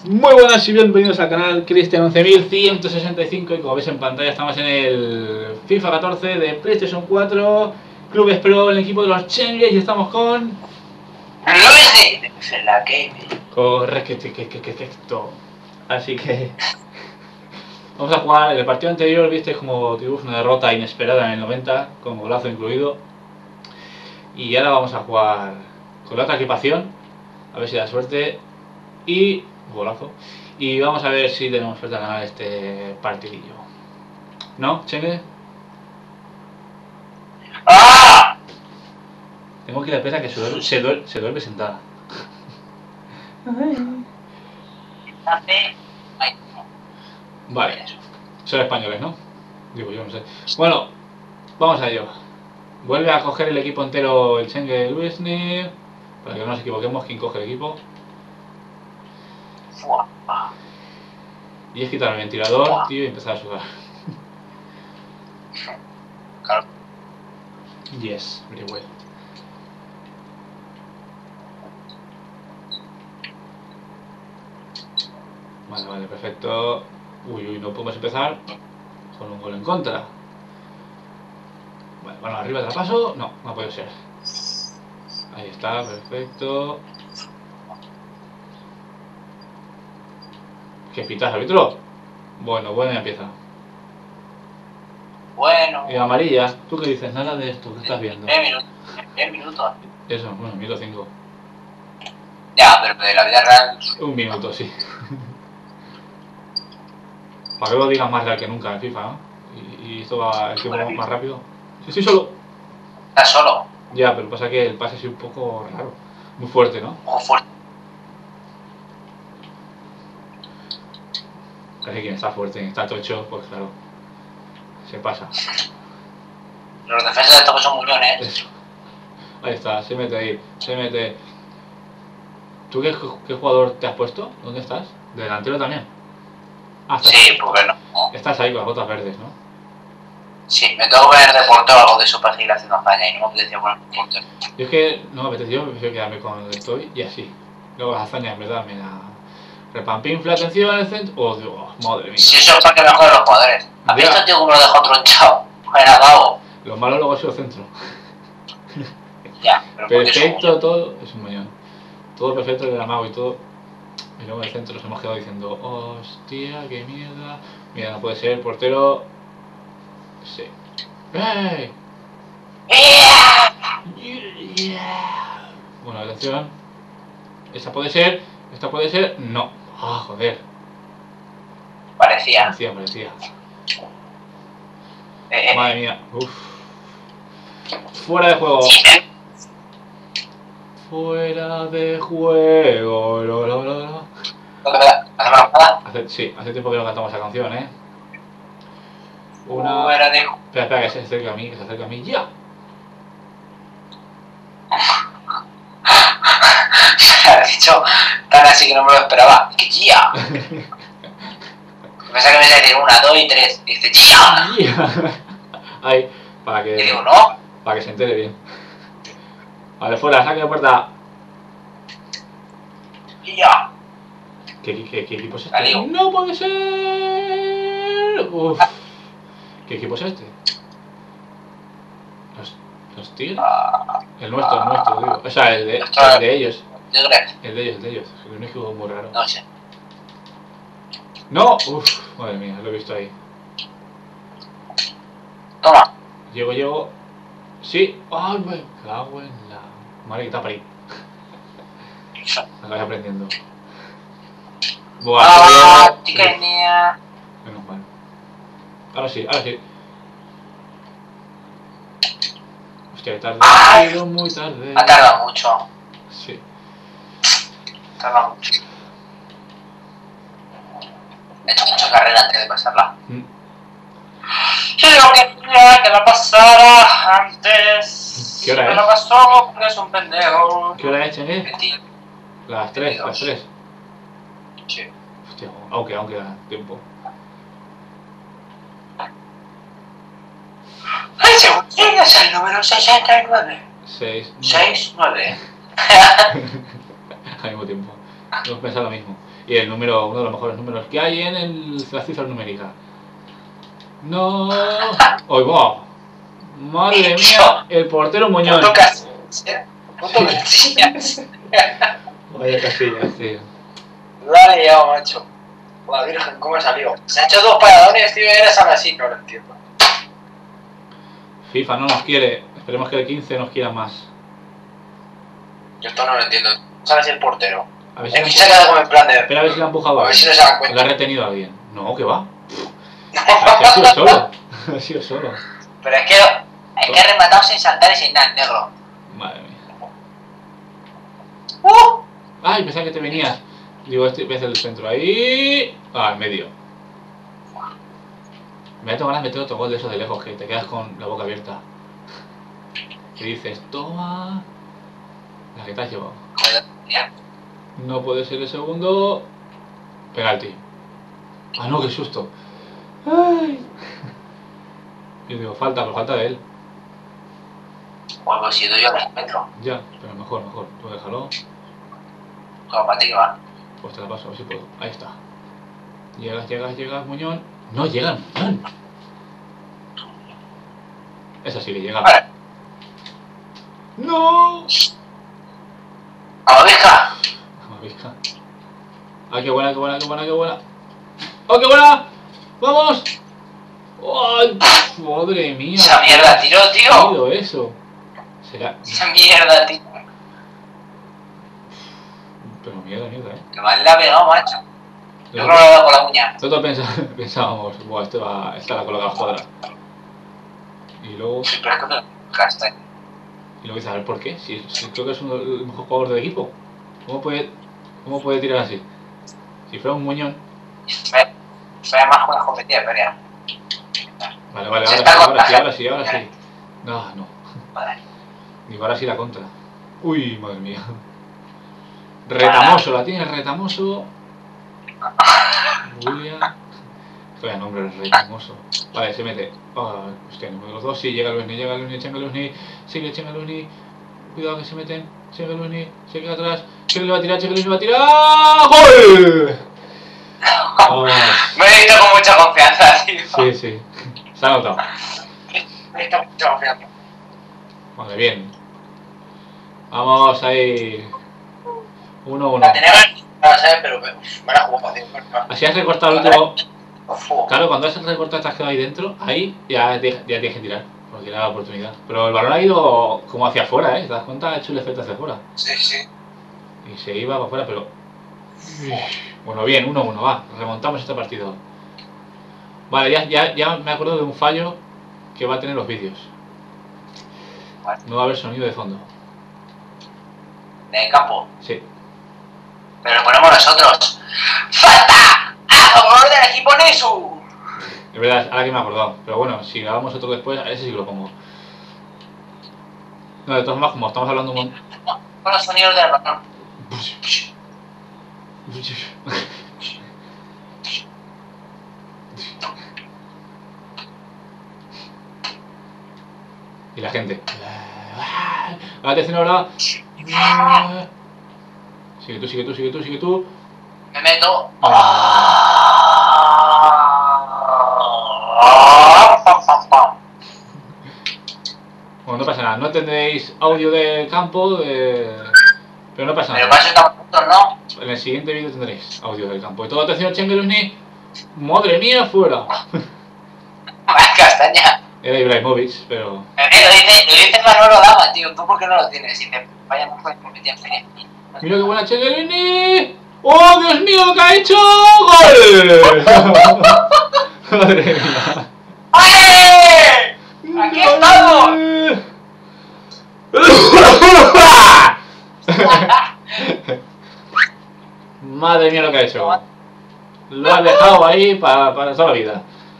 Muy buenas y bienvenidos al canal Cristian 11165 y como veis en pantalla estamos en el FIFA 14 de PlayStation 4 Clubes Pro, el equipo de los Chengues y estamos con... Luis de la Game. Correcto. Así que... vamos a jugar, en el partido anterior visteis como tuvimos una derrota inesperada en el 90, con golazo incluido. Y ahora vamos a jugar con la otra equipación, a ver si da suerte. Y... golazo. Y vamos a ver si tenemos suerte de ganar este partidillo. ¿No, Chengue? ¡Ah! Tengo que ir a pesa que se duerme sentada. Vale. Son españoles, ¿no? Digo yo, no sé. Bueno, vamos a ello. Vuelve a coger el equipo entero el Chengue Luisny. Para que no nos equivoquemos, quién coge el equipo. Y es quitar el ventilador, tío, y empezar a sudar. Claro. Yes, very well. Vale, perfecto. Uy, no podemos empezar con un gol en contra. Vale, bueno, arriba paso. No puede ser. Ahí está, perfecto. ¿Qué pitas, árbitro? Bueno, buena empieza. Bueno. Y amarilla, ¿tú qué dices? Nada de esto, ¿qué estás viendo? 10 minutos. Eso, bueno, minuto 5. Ya, pero de la vida real. Un minuto, sí. Para que lo digas más real que nunca en FIFA, ¿no? Y esto va el tiempo más rápido. Sí, estoy solo. ¿Estás solo? Ya, pero pasa que el pase es un poco raro. Muy fuerte, ¿no? Ojo fuerte. Parece que quien está fuerte, quien está tocho, pues claro. Se pasa. Los defensas de estos son muñones. Eso. Ahí está, se mete ahí. Se mete. ¿Tú qué jugador te has puesto? ¿Dónde estás? ¿De delantero también? Ah, estás, Sí, porque no. estás ahí con las botas verdes, ¿no? Sí, me tengo que ver de portero algo de eso para seguir haciendo España y no me apetecía poner portero. Yo es que no me apetece, yo prefiero quedarme con donde estoy y así. Luego las hazañas en verdad me da... Repampinfla, atención en el centro... Oh, Dios, madre mía. Si eso es para que mejoren los jugadores. ¿Has visto el tío cómo lo dejó tronchado? Era vago. Lo malo luego ha sido el centro. Ya, pero Perfecto, todo... Es un moñón. Todo perfecto, el amago y todo. Y luego en el centro nos hemos quedado diciendo... Hostia, qué mierda. Mira, no puede ser, portero... Sí. ¡Hey! Yeah. Bueno, atención. Esta puede ser, esta puede ser, no. Ah, joder. Parecía. Parecía. Madre mía. Uf. Fuera de juego. Fuera de juego. Sí, hace tiempo que no cantamos esa canción, ¿eh? Fuera de juego. Espera, que se acerca a mí, ¡ya! Se ha dicho tan así que no me lo esperaba. ¡Que ya! Pensaba que me iba a decir 1, 2 y 3. Y dice ¡ya! Ahí, para que... Y digo, no. Para que se entere bien. Vale, fuera, saque de puerta. ¡Ya! ¿Qué equipo es este? Adiós. ¡No puede ser! Uf. ¿Qué equipo es este? ¿Los Tigres? El nuestro, digo. O sea, el de ellos. El de ellos. Es un equipo muy raro. No sé. ¡No! Uf, madre mía, lo he visto ahí. Toma. Llego. Sí. ¡Ay, me cago en la... Madre que está para ahí. Acabas aprendiendo. ¡Ah! Chiquenía. Menos mal. Ahora sí. Hostia, tarde. Ha ido muy tarde. Ha tardado mucho. Sí. Tarda mucho. He hecho mucha carrera antes de pasarla. Yo lo quería que la pasara antes. ¿Qué hora es? Me lo pasó porque es un pendejo. ¿Qué hora es, Chengue? Las 3. Sí. Hostia, aunque da tiempo. ¡Ay, según es el número 69! 6, 6, 9. Al mismo tiempo. Hemos pensado lo mismo. Y el número, uno de los mejores números que hay en la cifra numérica. No. ¡Oy, va! Madre mía, el portero Muñoz. Puto Casillas, puto Casillas. Vaya Casillas, tío. Lo ha liado, macho. La virgen, ¿cómo ha salido? Se ha hecho 2 paradones, tío, y eres ahora así, no lo entiendo. FIFA no nos quiere. Esperemos que el 15 nos quiera más. Yo esto no lo entiendo. ¿Sabes el portero? A ver Es que si se ha quedado como en plan de... espera a ver si le ha empujado A a ver si alguien. no se dan ¿Le cuenta. ha retenido a alguien? No, que va. Ha sido solo. Ha sido solo. Pero es que he rematado sin saltar y sin nada, negro. Madre mía. Ay, pensaba que te venías. Digo, este ves el centro ahí. Ah, en medio. Me ha tomado ganas de meter otro gol de esos de lejos que te quedas con la boca abierta. Y dices, toma. La que te has llevado. Joder, tía. No puede ser el segundo. Penalti. Ah, no, qué susto. Ay. Yo digo, falta, pero falta de él. Pues he sido yo el metro. Ya, pero mejor. Tú déjalo. Como para ti que va. Pues te la paso, a ver si puedo. Ahí está. Llegas, Muñón. No llega Muñón. Esa sí que llega. Vale. ¡No! ¡A la vieja! Mavisca. ¡Ah, qué buena! ¡Oh, qué buena! ¡Vamos! ¡Ay! ¡Madre mía! Esa mierda tiró, tío. ¿Qué ha sido eso? Será... Esa mierda, tío. Pero mierda, Que mal la ha pegado, macho. Yo creo que lo he dado con la uña. Nosotros pensábamos, buah, esta la coloca a la cuadra. Y luego... Sí, pero es que me castaña. Y luego dices, a ver, ¿por qué? Si creo que es el mejor jugador del equipo. ¿Cómo puede tirar así? Si fuera un Muñón... Fue más con la escopetilla de feria. Vale, ahora sí. No. Vale. Digo, ahora sí la contra. Uy, madre mía. Retamoso, la tiene Retamoso. William. Vaya nombre, Retamoso. Vale, se mete. Oh, hostia, número los dos. Sí, llega Luisni, Chengaluzni. Sigue Chengaluzni. Cuidado que se meten. Chengaluzni, se queda atrás. Chengaluzni va a tirar. ¡Gol! Vamos. Me he visto con mucha confianza, tío. Sí. Se ha notado. Me he visto con mucha confianza. Vale, bien. Vamos ahí. 1-1. La tenía ganas, ¿sabes? Pero me la he jugado, tío. Así has recortado el último. Ojo. Claro, cuando has recortado te has quedado ahí dentro, ahí ya tienes que tirar, porque era la oportunidad. Pero el balón ha ido como hacia afuera, ¿eh? ¿Te das cuenta? Ha hecho el efecto hacia afuera. Sí. Y se iba para afuera, pero... Bueno, bien, 1-1, va. Remontamos este partido. Vale, ya me acuerdo de un fallo que va a tener los vídeos. No va a haber sonido de fondo. De campo. Sí. Pero lo ponemos nosotros. ¡Falta! ¡A favor del equipo Nesu! Es verdad, ahora que me he acordado. Pero bueno, si grabamos otro después, a ese sí que lo pongo. No, de todas formas, como estamos hablando un montón... Con los sonidos del balón. Y la gente. Atención ahora. Sigue tú. Me meto. Bueno, no pasa nada. No tendréis audio del campo, pero no pasa Pero nada. para eso estamos juntos, ¿no? En el siguiente vídeo tendréis audio del campo. Y todo, atención, Chengeluzni. Madre mía, fuera. Castaña. Era Ibrahimovic, pero... Lo dice Manolo Dama, tío. ¿Tú por qué no lo tienes? Y te vaya mejor que metí en feria. Mira qué buena Chengeluzni. ¡Oh, Dios mío, lo que ha hecho! ¡Gol! Madre mía. ¡Ay! ¡Aquí estamos! Madre mía lo que ha hecho. Lo ha dejado ahí para toda la vida.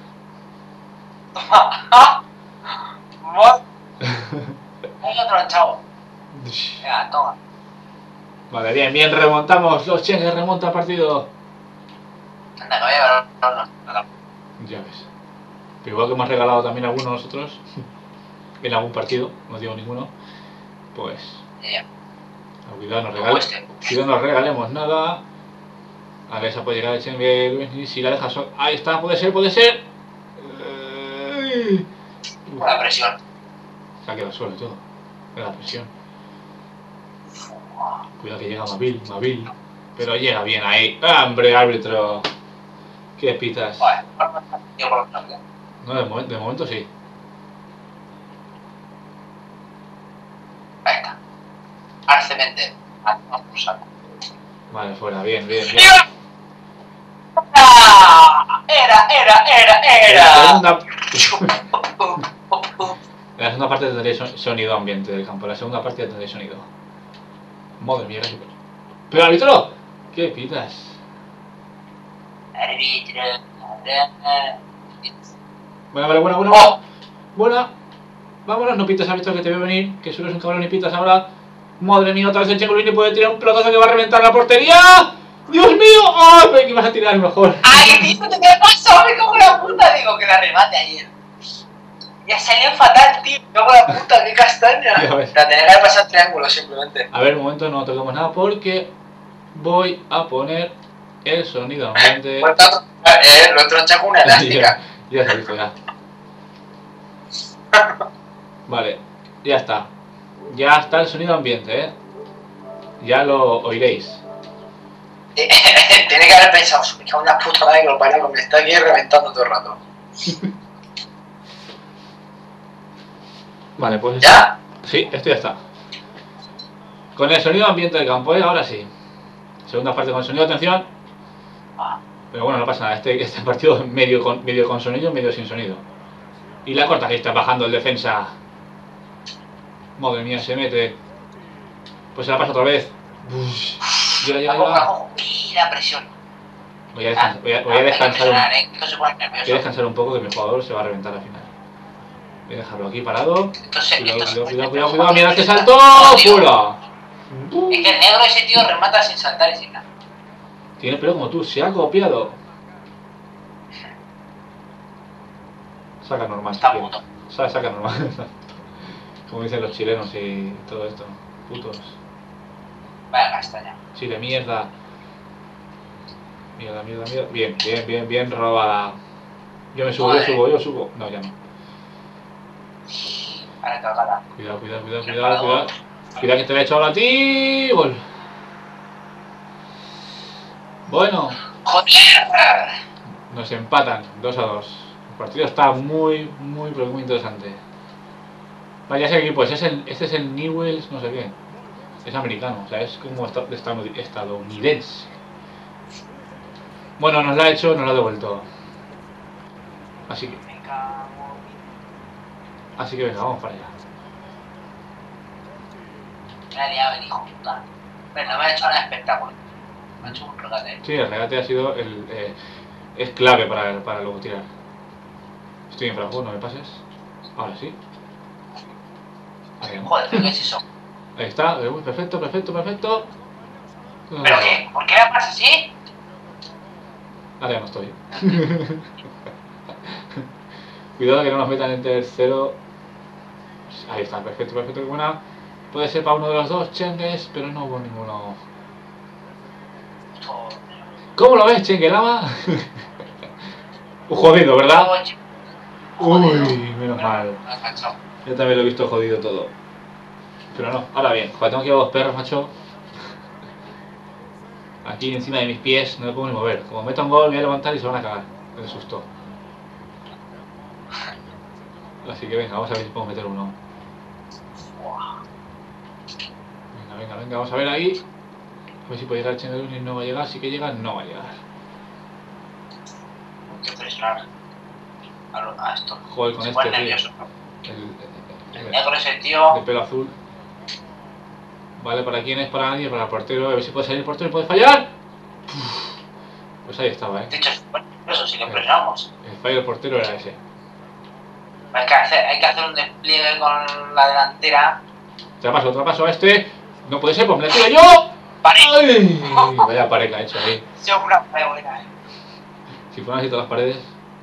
Hay otro chavo. Venga, toma. Vale, bien, remontamos. Los Chengues remontan el partido. Anda, que voy a llevar Ya ves. Pero igual que hemos regalado también algunos nosotros en algún partido, no digo ninguno, pues Ya. cuidado, no nos regalemos nada. A ver, esa puede llegar a Chen, si la deja sola. Ahí está, puede ser, puede ser. La presión. Se ha quedado solo y todo. La presión. Cuidado que llega Mabil. Pero llega bien ahí. ¡Ah, hombre, árbitro! ¿Qué pitas? Vale, yo por lo menos. No, de momento sí. Ahí está. Al cemento. Vamos por saco. Vale, fuera, bien. Era. En la segunda parte tendré sonido ambiente del campo. En la segunda parte tendré sonido. Madre mía, casi. ¡Pero árbitro! ¿Qué pitas? Árbitro. Buena. Buena. Vámonos, no pitas árbitro que te veo venir. Que solo es un cabrón y pitas ahora. Madre mía, otra vez el Chengolini puede tirar un pelotazo que va a reventar la portería. ¡Dios mío! ¡Ay, pensé que ibas a tirar mejor! ¡Ay, tío! ¿Qué pasó? Me como la puta. Digo que la remate ayer. Ya salió fatal, tío. Me cago en la puta, qué castaña. La tenía que haber pasado triángulo simplemente. A ver, un momento, no toquemos nada porque voy a poner el sonido ambiente. Lo otro con una elástica. Ya se ha visto, ya. Vale, ya está. Ya está el sonido ambiente, Ya lo oiréis. Tiene que haber pensado, me cago en la puta madre que lo parió, me está aquí reventando todo el rato. Vale, pues... ¿Ya? Sí, esto ya está. Con el sonido ambiente del campo, ahora sí. Segunda parte con sonido, atención. Pero bueno, no pasa nada, este partido es medio con sonido, medio sin sonido. Y la corta que está bajando el defensa. Madre mía, se mete. Pues se la pasa otra vez. Llega. La presión. Voy a descansar un poco, que mi jugador se va a reventar al final. Voy a dejarlo aquí parado. Cuidado, mira este salto. ¡Fuera! Es que el negro ese tío remata sin saltar y sin nada. Tiene pelo como tú, se ha copiado. Saca normal. Está puto. Saca normal. Como dicen los chilenos y todo esto. Putos. Vaya castaña. Chile, mierda. Mierda. Bien robada. Yo subo. No, ya no. Ahora cagada. Cuidado. Cuidado que te lo he hecho ahora a ti. Gol. Bueno. ¡Joder! Nos empatan 2-2. El partido está muy interesante. Vaya, ese equipo, este es el Newells, no sé qué. Es americano, o sea, es como estadounidense. Bueno, nos la ha hecho, nos la ha devuelto. Así que venga, vamos para allá. Me ha liado el hijo puta. Pero no me ha hecho nada espectacular. Me ha hecho un regate. Sí, el regate ha sido es clave para luego tirar. Estoy en fraguo, no me pases. Ahora sí. Joder, ¿qué es eso? Ahí está, perfecto. ¿Pero qué? ¿Por qué la pasa así? Ahora ya no estoy. Cuidado que no nos metan en tercero. Ahí está, perfecto, buena. Puede ser para uno de los dos Chengues, pero no hubo ninguno. ¿Cómo lo ves, Chenguelama? Jodido, ¿verdad? Uy, menos mal. Yo también lo he visto jodido todo. Pero no, ahora bien, joder, tengo que llevar dos perros, macho. Aquí encima de mis pies, no me puedo ni mover. Como meto un gol, me voy a levantar y se van a cagar. De susto. Así que venga, vamos a ver si puedo meter uno. Venga, vamos a ver ahí. A ver si puede llegar Chengeluni, no va a llegar. Si que llega, no va a llegar. Hay que presionar a esto. Joder, con se este nervioso. El negro ese tío. de pelo azul. Vale, ¿para quién es? Para nadie, para el portero. A ver si puede salir el portero y puede fallar. Pues ahí estaba, De hecho, eso sí que presionamos. El fallo del portero era ese. Hay que hacer un despliegue con la delantera. Trapaso a este. No puede ser, pues me la tiro yo. ¡Ay! Vaya pared que ha hecho ahí. Yo una pared buena, Si fueran así todas las paredes.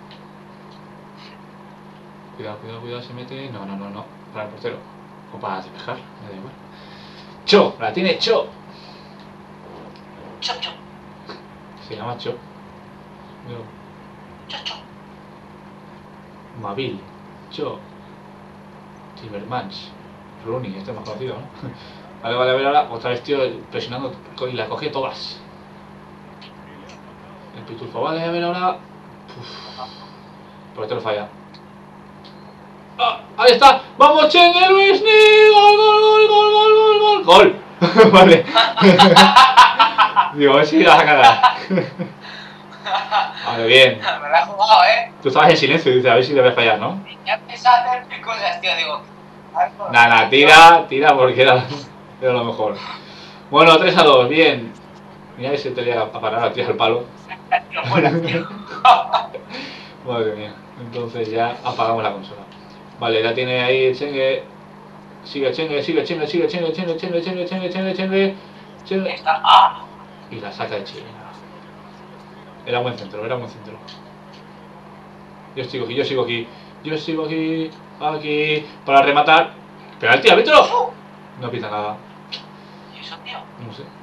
Cuidado, se mete. No. Para el portero. O para despejar, me da igual. Cho, la tiene Cho. Chop. Se Hostia, macho. Chacho. Mabil, Cho, Timmermans, Rooney, este es más conocido, ¿no? Vale, vale, a ver ahora, otra vez, tío, presionando y la coge todas. El pitufo, vale, a ver ahora. Por este lo falla. ¡Ah! ¡Ahí está! ¡Vamos, Chengue Luis! ¡Gol, gol, gol, gol, gol, gol, gol! ¡Gol! Vale. Digo, a ver si la vas a cagar. Vale, bien. Me la he jugado, Tú estabas en silencio y dices, a ver si le voy a fallar, ¿no? Ya empecé a hacer cosas, tío, digo. Nada, tira porque era lo mejor. Bueno, 3-2, bien. Mira ese te llega a parar a tirar el palo. Madre mía. Entonces ya apagamos la consola. Vale, ya tiene ahí el Chengue. Sigue Chengue, sigue Chengue, sigue Chengue, Chengue, Chengue, Chengue, Chengue, Chengue, Chengue, Chengue. Y la saca de Chile. Era buen centro, era buen centro. Yo sigo aquí, yo sigo aquí. Yo sigo aquí, aquí, para rematar. ¡Penalti, árbitro! No pita nada. ¿Y eso, tío? No sé.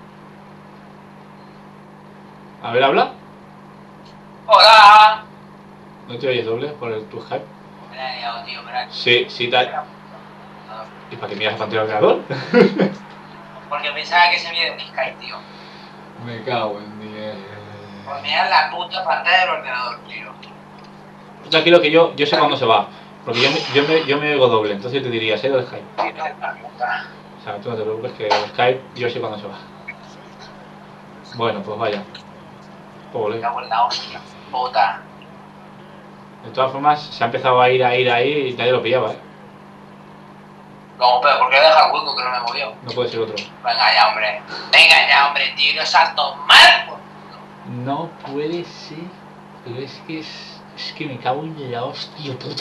A ver, habla. ¡Hola! ¿No te oyes doble por tu Skype? Me la he liado, tío, mira. Sí, sí, tal. ¿Y para qué miras a pantalla del creador? Porque pensaba que se veía de Skype, tío. Me cago en 10. Pues mirar la puta pantalla del ordenador, tío. Tranquilo que yo sé cuándo se va. Porque yo me oigo doble, entonces yo te diría, sé del Skype. O sea, tú no te preocupes que el Skype yo sé cuándo se va. Bueno, pues vaya. Pobre. Me cago en la hostia, puta. De todas formas, se ha empezado a ir ahí y nadie lo pillaba, ¿eh? No, pero ¿por qué deja el hueco que no me movió? No puede ser otro. Venga ya, hombre. Venga ya, hombre, tío. Yo salto mal, por No puede ser. Pero es que me cago en la hostia, puto.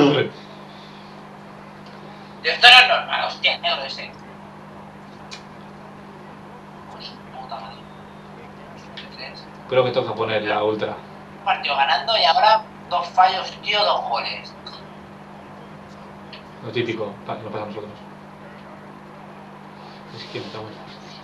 Esto no es normal, hostia, negro ese. Uy, puta madre. Creo que toca poner la ultra. Partido ganando y ahora 2 fallos, tío, 2 goles. Lo típico, lo pasa a nosotros. Es que me cago en la hostia.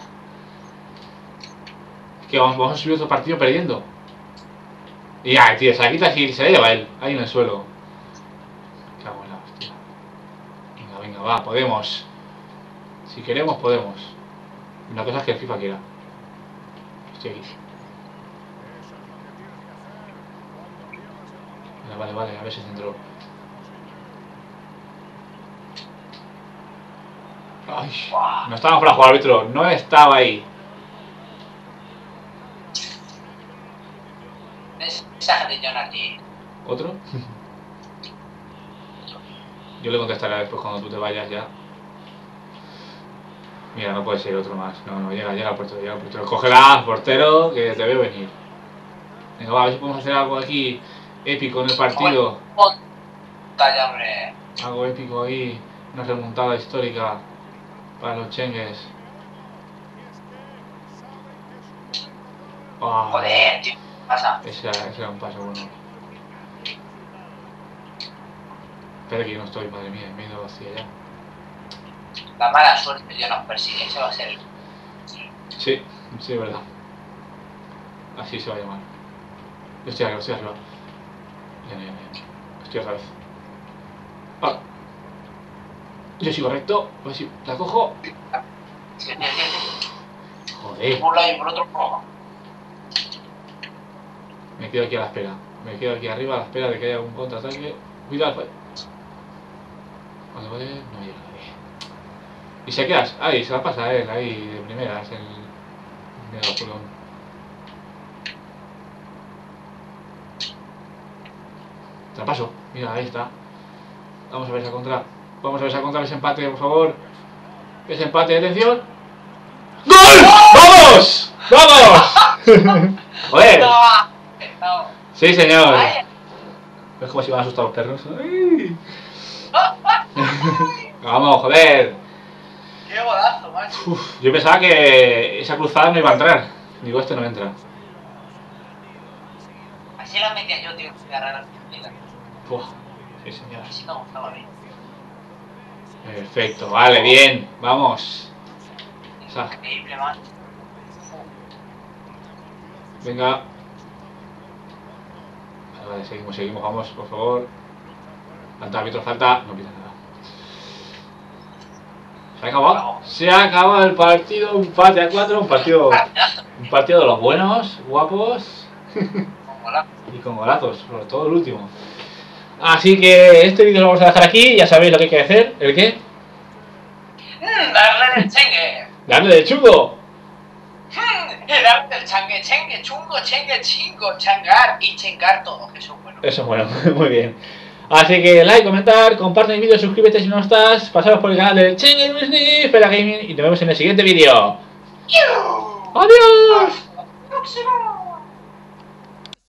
Es que vamos a subir otro partido perdiendo. Y ya, tío, se la quita y se la lleva él, ahí en el suelo. Me cago en la hostia. Venga, venga, va, podemos. Si queremos, podemos. Una cosa es que el FIFA quiera. Estoy aquí. Vale, vale, a ver si centró. Ay, no estábamos para jugar, árbitro, no estaba ahí. Mensaje de John aquí. ¿Otro? Yo le contestaré después cuando tú te vayas ya. Mira, no puede ser otro más. No, llega al portero, llega al portero. Cógela, portero, que te veo venir. Venga, va, a ver si podemos hacer algo aquí épico en el partido. Talla, hombre. Algo épico ahí, una remontada histórica para los chengues. Oh, Joder, tío. ¿Qué pasa? Ese era un paso bueno. Espera que yo no estoy, madre mía, me he ido hacia allá. La mala suerte ya nos persigue, ese va a ser el... Sí, sí, es verdad. Así se va a llamar. Yo estoy arriba, estoy arriba. Bien. Estoy otra vez. Ah. Yo sigo recto, a ver si la cojo. Sí. Joder. Por un lado y por otro no. Me quedo aquí a la espera. Me quedo aquí arriba a la espera de que haya un contraataque. Cuidado, vale. Vale, no llega nadie. Y se quedas, ahí, se la pasa a él, ahí de primeras, el megapulón. Te la paso, mira, ahí está. Vamos a ver esa contra. Vamos a ver esa contra, ese empate, por favor. Ese empate, atención. ¡Gol! ¡Vamos! ¡Vamos! ¡Joder! No. Sí, señor. Vaya. ¿Ves cómo se iban a asustar los perros? ¡Ay! Vamos, joder. Qué golazo, macho. Uf, yo pensaba que esa cruzada no iba a entrar. Digo, este no entra. Así la metía yo, tío. Qué rara. Uf, sí, señor. Así me gustaba a mí. Perfecto, vale, bien. Vamos. Increíble, man. Venga. Vale, seguimos, vamos, por favor. Falta, árbitro, falta. No pita nada. ¿Se ha acabado? Se ha acabado el partido, un empate a 4, un partido de los buenos, guapos. Y con golazos, sobre todo el último. Así que este vídeo lo vamos a dejar aquí, ya sabéis lo que hay que hacer. ¿El qué? Darle del chengue. Darle del chungo. Darle del changue, chengue, chungo, chengue, chingo, changar y chingar todo, que eso es bueno. Eso es bueno, muy bien. Así que like, comentar, comparte el vídeo, suscríbete si no estás, pasaros por el canal de Chengue Luisni, Fera Gaming y nos vemos en el siguiente vídeo. ¡Adiós! Hasta la próxima.